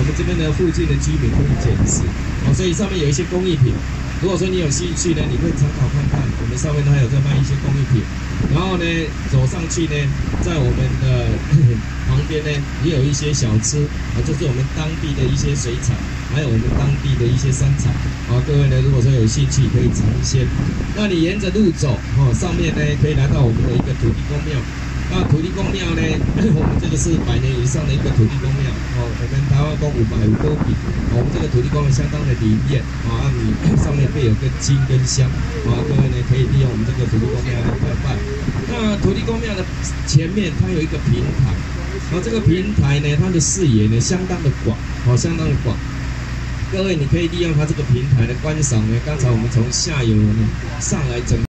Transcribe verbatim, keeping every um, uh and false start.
们这边的附近的居民会检视，哦，所以上面有一些工艺品。如果说你有兴趣呢，你可以参考看看，我们上面还有在卖一些工艺品。然后呢，走上去呢，在我们的旁边呢，也有一些小吃，啊，这是我们当地的一些水产，还有我们当地的一些山产。啊，各位呢，如果说有兴趣，可以尝鲜。那你沿着路走，哦，上面呢可以来到我们的一个土地公庙。那土地公庙呢，我们这个是百年以上的一个土地公庙哦。我们台湾公五百五多比，我们这个土地公庙相当的灵验啊。你上面备有个金跟香啊，各位呢可以利用我们这个土地公庙来拜拜。那土地公庙的前面它有一个平台，然后这个平台呢，它的视野呢相当的广，哦，相当的广。各位你可以利用它这个平台的观赏呢，刚才我们从下游呢上来整。